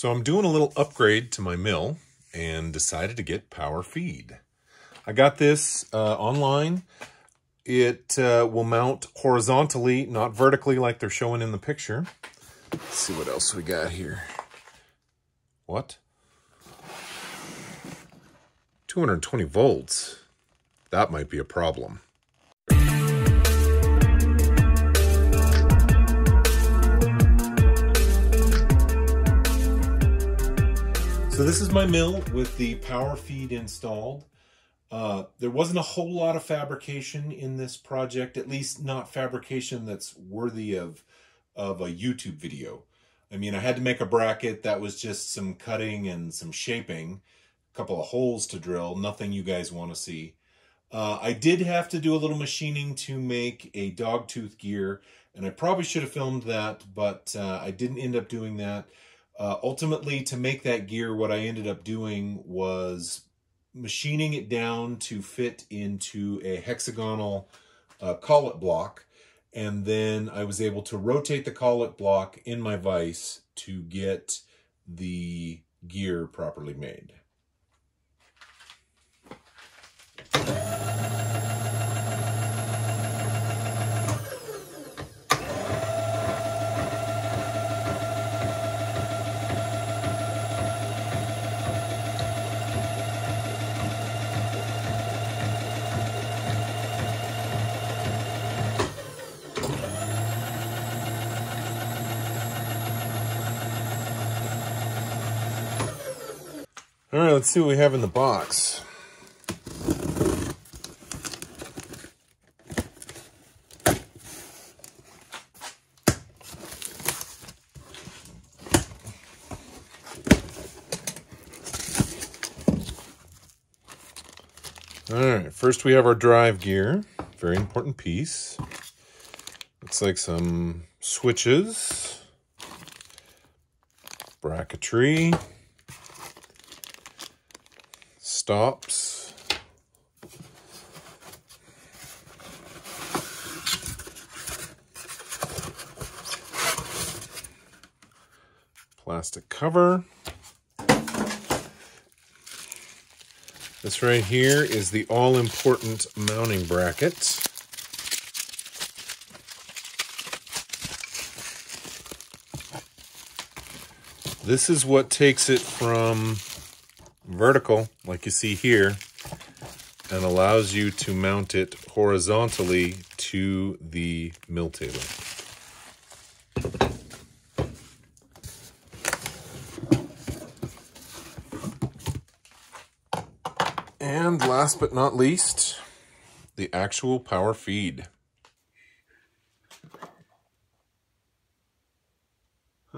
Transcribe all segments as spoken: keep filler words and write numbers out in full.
So I'm doing a little upgrade to my mill and decided to get power feed. I got this uh, online. It uh, will mount horizontally, not vertically like they're showing in the picture. Let's see what else we got here. What? two hundred twenty volts. That might be a problem. So this is my mill with the power feed installed. Uh, there wasn't a whole lot of fabrication in this project, at least not fabrication that's worthy of, of a YouTube video. I mean, I had to make a bracket. That was just some cutting and some shaping, a couple of holes to drill, nothing you guys want to see. Uh, I did have to do a little machining to make a dogtooth gear, and I probably should have filmed that, but uh, I didn't end up doing that. Uh, ultimately, to make that gear, what I ended up doing was machining it down to fit into a hexagonal uh, collet block, and then I was able to rotate the collet block in my vise to get the gear properly made. All right, let's see what we have in the box. All right, first we have our drive gear, very important piece. Looks like some switches, bracketry, stops, plastic cover. This right here is the all-important mounting bracket. This is what takes it from vertical, like you see here, and allows you to mount it horizontally to the mill table. And last but not least, the actual power feed. Huh.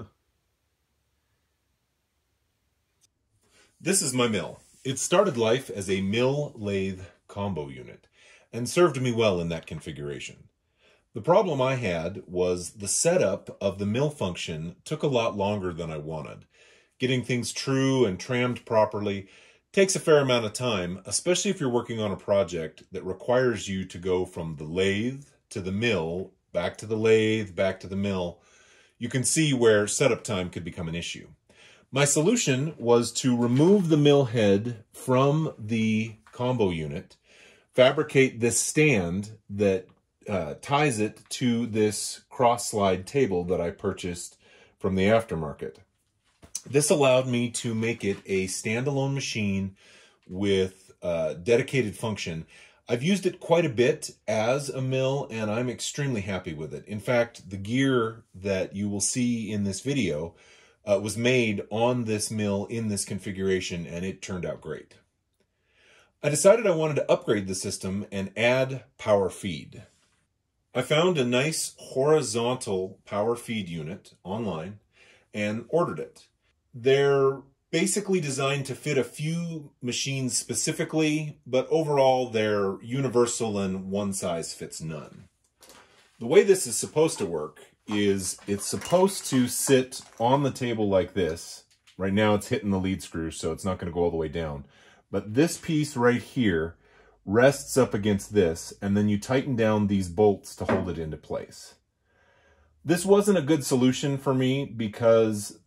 This is my mill. It started life as a mill-lathe combo unit and served me well in that configuration. The problem I had was the setup of the mill function took a lot longer than I wanted. Getting things true and trammed properly takes a fair amount of time, especially if you're working on a project that requires you to go from the lathe to the mill, back to the lathe, back to the mill. You can see where setup time could become an issue. My solution was to remove the mill head from the combo unit, fabricate this stand that uh, ties it to this cross-slide table that I purchased from the aftermarket. This allowed me to make it a standalone machine with uh, dedicated function. I've used it quite a bit as a mill, and I'm extremely happy with it. In fact, the gear that you will see in this video uh, was made on this mill in this configuration, and it turned out great. I decided I wanted to upgrade the system and add power feed. I found a nice horizontal power feed unit online and ordered it. They're basically designed to fit a few machines specifically, but overall they're universal and one size fits none. The way this is supposed to work is it's supposed to sit on the table like this. Right now it's hitting the lead screw, so it's not going to go all the way down. But this piece right here rests up against this, and then you tighten down these bolts to hold it into place. This wasn't a good solution for me because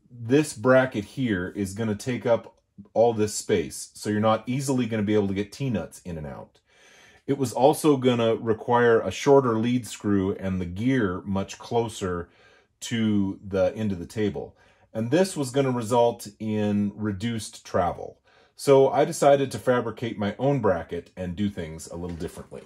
this bracket here is going to take up all this space, so you're not easily going to be able to get T-nuts in and out. It was also going to require a shorter lead screw and the gear much closer to the end of the table. And this was going to result in reduced travel. So I decided to fabricate my own bracket and do things a little differently.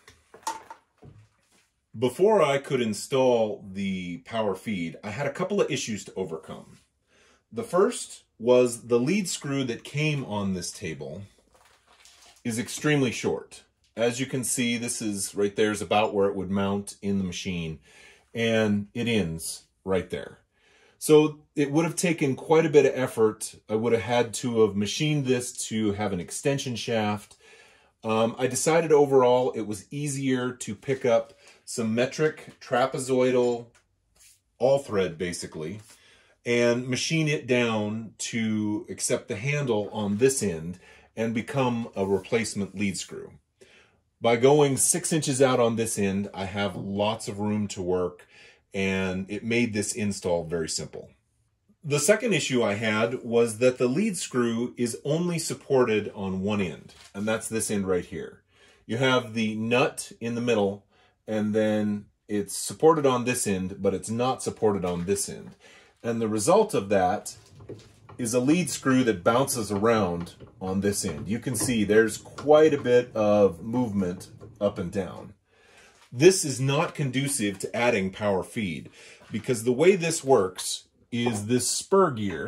Before I could install the power feed, I had a couple of issues to overcome. The first was the lead screw that came on this table is extremely short. As you can see, this is right there is about where it would mount in the machine, and it ends right there. So it would have taken quite a bit of effort. I would have had to have machined this to have an extension shaft. Um, I decided overall it was easier to pick up some metric trapezoidal all thread basically and machine it down to accept the handle on this end and become a replacement lead screw. By going six inches out on this end, I have lots of room to work, and it made this install very simple. The second issue I had was that the lead screw is only supported on one end, and that's this end right here. You have the nut in the middle, and then it's supported on this end, but it's not supported on this end. And the result of that is a lead screw that bounces around on this end. You can see there's quite a bit of movement up and down. This is not conducive to adding power feed, because the way this works is this spur gear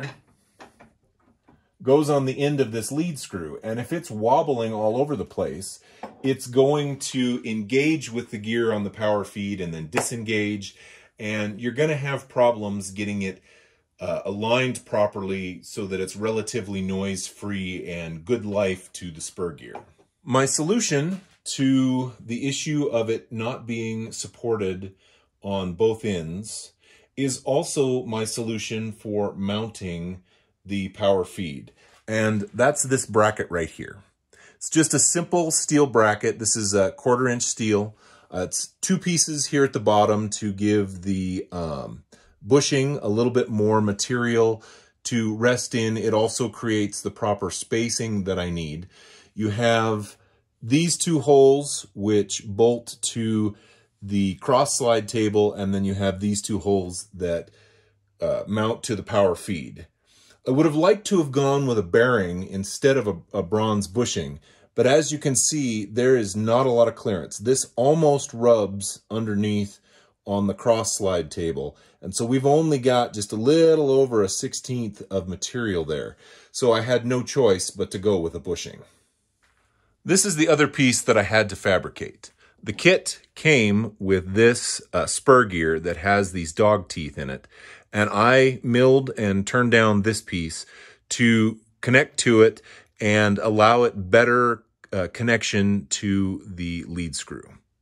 goes on the end of this lead screw, and if it's wobbling all over the place, it's going to engage with the gear on the power feed and then disengage, and you're going to have problems getting it uh, aligned properly so that it's relatively noise-free and good life to the spur gear. My solution to the issue of it not being supported on both ends is also my solution for mounting the power feed. And that's this bracket right here. It's just a simple steel bracket. This is a quarter inch steel. Uh, it's two pieces here at the bottom to give the um, bushing a little bit more material to rest in. It also creates the proper spacing that I need. You have these two holes which bolt to the cross slide table, and then you have these two holes that uh, mount to the power feed. I would have liked to have gone with a bearing instead of a, a bronze bushing, but as you can see, there is not a lot of clearance. This almost rubs underneath on the cross slide table, and so we've only got just a little over a sixteenth of material there. So I had no choice but to go with a bushing. This is the other piece that I had to fabricate. The kit came with this uh, spur gear that has these dog teeth in it, and I milled and turned down this piece to connect to it and allow it better uh, connection to the lead screw.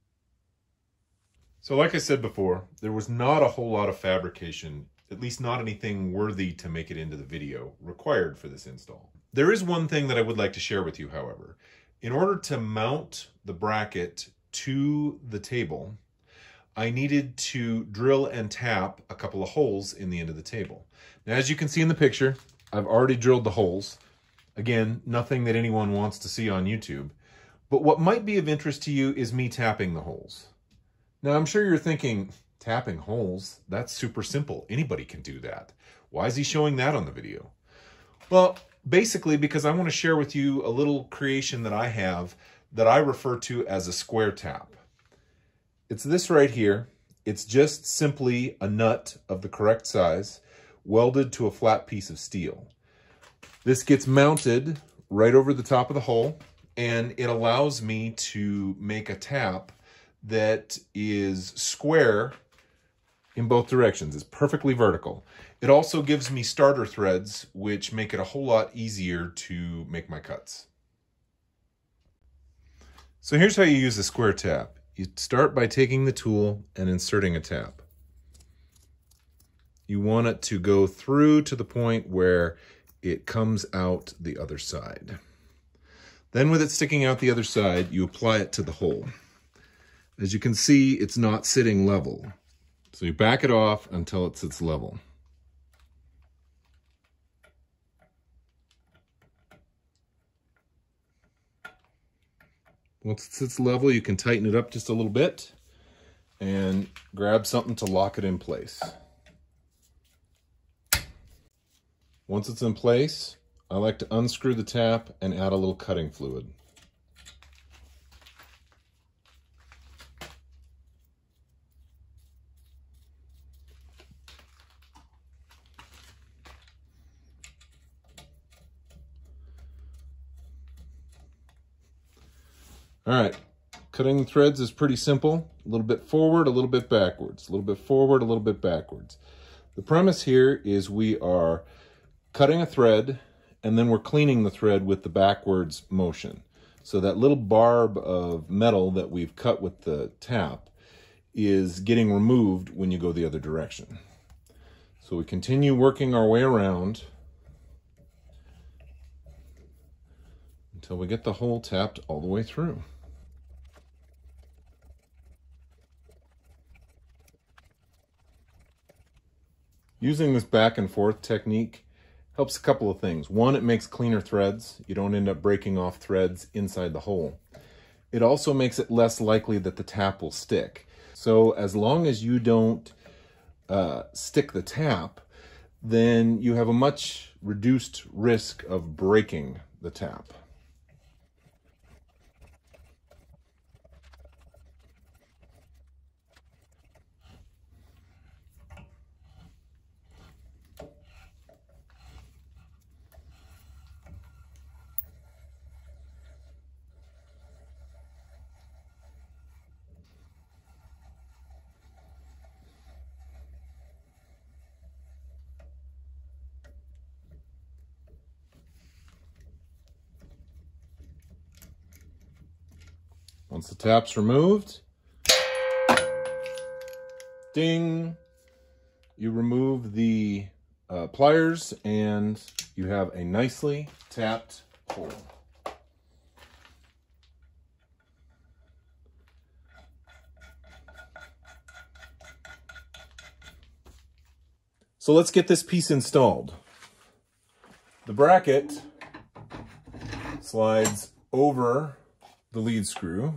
So like I said before, there was not a whole lot of fabrication, at least not anything worthy to make it into the video, required for this install. There is one thing that I would like to share with you, however. In order to mount the bracket to the table, I needed to drill and tap a couple of holes in the end of the table. Now, as you can see in the picture, I've already drilled the holes. Again, nothing that anyone wants to see on YouTube. But what might be of interest to you is me tapping the holes. Now, I'm sure you're thinking, tapping holes? That's super simple. Anybody can do that. Why is he showing that on the video? Well, basically because I want to share with you a little creation that I have that I refer to as a square tap. It's this right here. It's just simply a nut of the correct size welded to a flat piece of steel. This gets mounted right over the top of the hole, and it allows me to make a tap that is square in both directions. It's perfectly vertical. It also gives me starter threads, which make it a whole lot easier to make my cuts. So here's how you use a square tap. You start by taking the tool and inserting a tap. You want it to go through to the point where it comes out the other side. Then with it sticking out the other side, you apply it to the hole. As you can see, it's not sitting level. So you back it off until it sits level. Once it sits level, you can tighten it up just a little bit and grab something to lock it in place. Once it's in place, I like to unscrew the tap and add a little cutting fluid. All right, cutting the threads is pretty simple. A little bit forward, a little bit backwards, a little bit forward, a little bit backwards. The premise here is we are cutting a thread and then we're cleaning the thread with the backwards motion. So that little barb of metal that we've cut with the tap is getting removed when you go the other direction. So we continue working our way around until we get the hole tapped all the way through. Using this back and forth technique helps a couple of things. One, it makes cleaner threads. You don't end up breaking off threads inside the hole. It also makes it less likely that the tap will stick. So as long as you don't uh, stick the tap, then you have a much reduced risk of breaking the tap. Once the tap's removed, ding, you remove the uh, pliers and you have a nicely tapped hole. So let's get this piece installed. The bracket slides over the lead screw.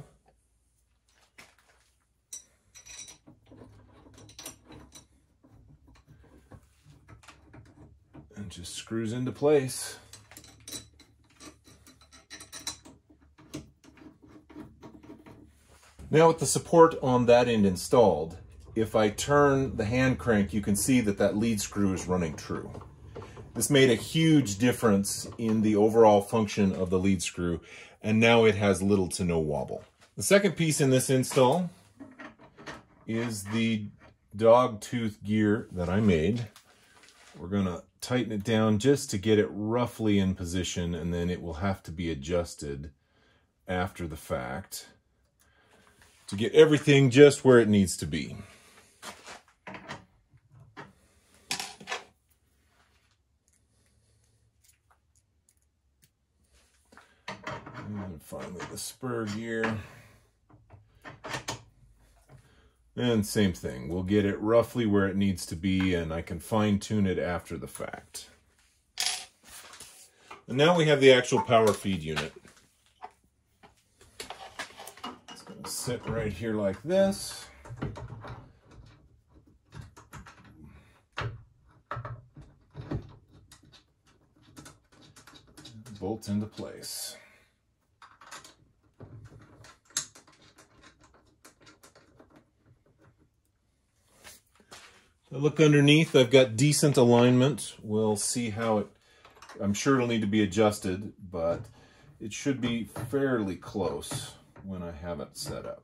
And just screws into place. Now with the support on that end installed, if I turn the hand crank, you can see that that lead screw is running true. This made a huge difference in the overall function of the lead screw, and now it has little to no wobble. The second piece in this install is the dog tooth gear that I made. We're gonna tighten it down just to get it roughly in position, and then it will have to be adjusted after the fact to get everything just where it needs to be. And finally the spur gear. And same thing, we'll get it roughly where it needs to be, and I can fine tune it after the fact. And now we have the actual power feed unit. It's going to sit right here like this. Bolt into place. I look underneath, I've got decent alignment. We'll see how it, I'm sure it'll need to be adjusted, but it should be fairly close when I have it set up.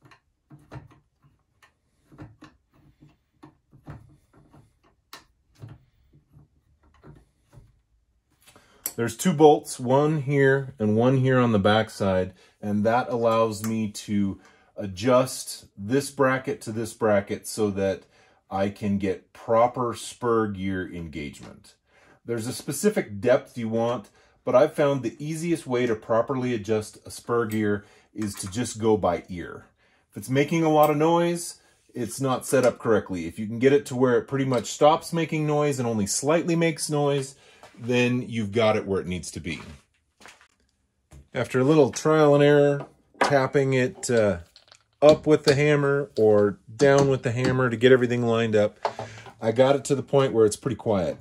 There's two bolts, one here and one here on the back side, and that allows me to adjust this bracket to this bracket so that I can get proper spur gear engagement. There's a specific depth you want, but I've found the easiest way to properly adjust a spur gear is to just go by ear. If it's making a lot of noise, it's not set up correctly. If you can get it to where it pretty much stops making noise and only slightly makes noise, then you've got it where it needs to be. After a little trial and error, tapping it uh, up with the hammer or down with the hammer to get everything lined up. I got it to the point where it's pretty quiet.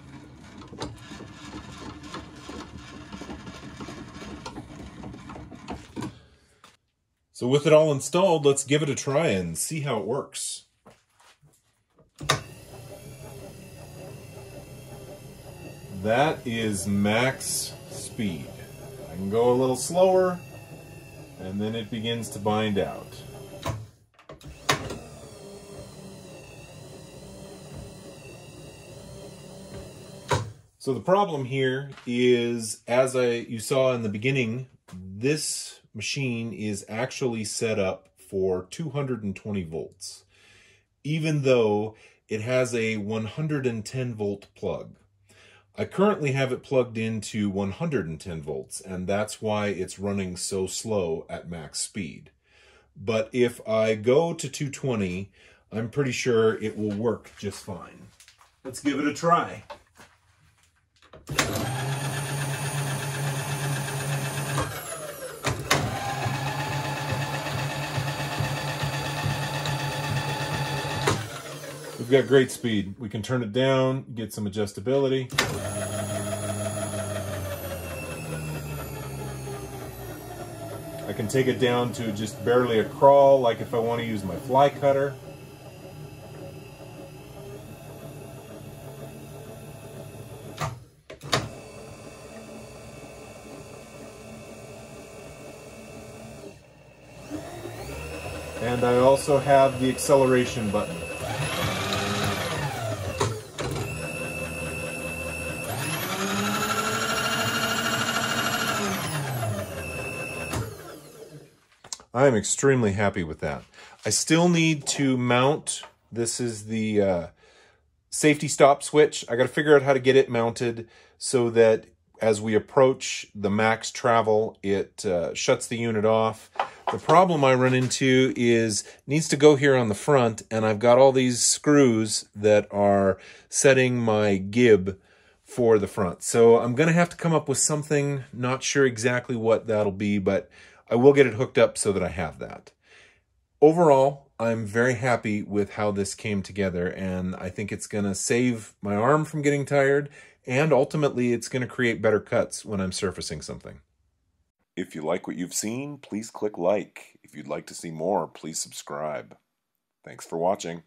So with it all installed, let's give it a try and see how it works. That is max speed. I can go a little slower, and then it begins to bind out. So the problem here is, as I you saw in the beginning, this machine is actually set up for two hundred twenty volts, even though it has a one hundred ten volt plug. I currently have it plugged into one hundred ten volts, and that's why it's running so slow at max speed. But if I go to two twenty, I'm pretty sure it will work just fine. Let's give it a try. We've got great speed. We can turn it down, get some adjustability. I can take it down to just barely a crawl, like if I want to use my fly cutter. And I also have the acceleration button. I'm extremely happy with that. I still need to mount, this is the uh, safety stop switch. I got to figure out how to get it mounted so that as we approach the max travel, it uh, shuts the unit off. The problem I run into is it needs to go here on the front, and I've got all these screws that are setting my gib for the front. So I'm going to have to come up with something, not sure exactly what that'll be, but I will get it hooked up so that I have that. Overall, I'm very happy with how this came together, and I think it's going to save my arm from getting tired, and ultimately it's going to create better cuts when I'm surfacing something. If you like what you've seen, please click like. If you'd like to see more, please subscribe. Thanks for watching.